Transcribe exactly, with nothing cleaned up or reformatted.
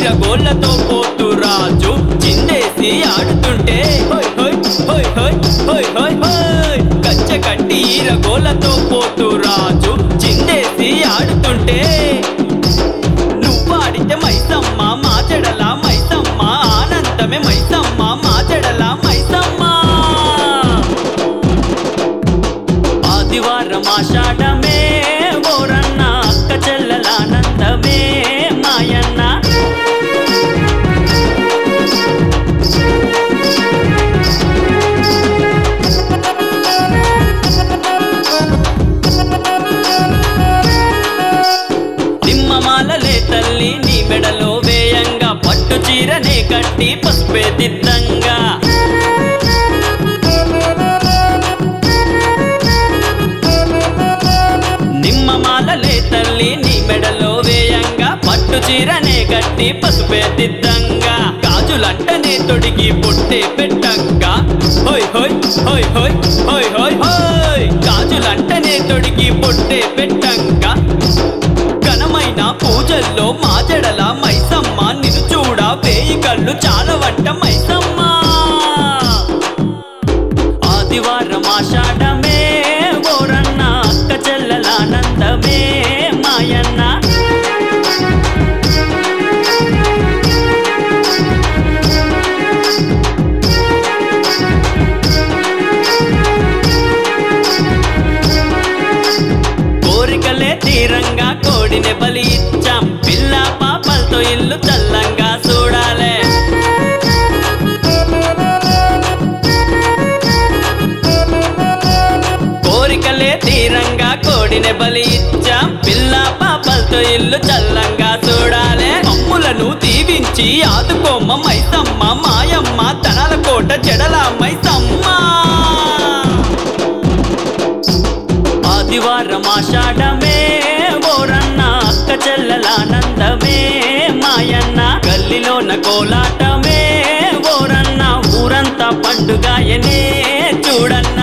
ఈరగోళ్ళతో పోతు రాజు చిందేసి ఆడుతుంటే హోయ్ హోయ్ హోయ్ హోయ్ హోయ్ హోయ్ హోయ్ గచ్చ కట్టి ఈరగోళ్ళతో పోతు రాజు చిందేసి ఆడుతుంటే నువ్వాడితే మైసమ్మ మా చెడల మైసమ్మ ఆనందమే మైసమ్మ మా చెడల మైసమ్మ ఆదివారం ఆషాఢమే ఓరన్న అక్క చెల్లెల ఆనందమే మాయన్న నిమ్మమాలలే తల్లి నీ మెడలో వేయంగా పట్టు చీరనే కట్టి పసుపే దిద్దంగా నిమ్మమాలలే తల్లి నీ మెడలో వేయంగా పట్టు చీరనే కట్టి పసుపే దిద్దంగా గాజులంటనే తొడిగి పుట్టే పెట్టంగా హోయ్ హోయ్ హోయ్ హోయ్ హోయ్ హోయ్ హోయ్ గాజులంటనే తొడిగి పుట్టే పెట్టంగా ఘనమైన పూజల్లో మా జడల మైసమ్మ నిన్ను చూడ వేయి కళ్ళు చాలా వంట మైసమ్మ ఆదివారం ఆషాఢమే ఓరన్న అక్క చెల్లెల ఆనందమే మాయన్న కోరికలే తీరంగా కోడిని బలి ఇచ్చాం పిల్ల పాపలతో ఇల్లు చల్లంగా చూడాలే కోరికలే తీరంగా కోడిని బలి ఇచ్చాం పిల్ల పాపలతో ఇల్లు చల్లంగా చూడాలే అమ్ములను దీవించి ఆదుకోమ్మ మైసమ్మ మాయమ్మ తనాల కోట జడల మైసమ్మ ఆదివారం ఆషాఢమే ఓరన్న అక్క చెల్లెల ఆనందమే మాయన్న గల్లిలోన కోలాటమే ఓరన్న ఊరంతా పండుగాయనే చూడన్న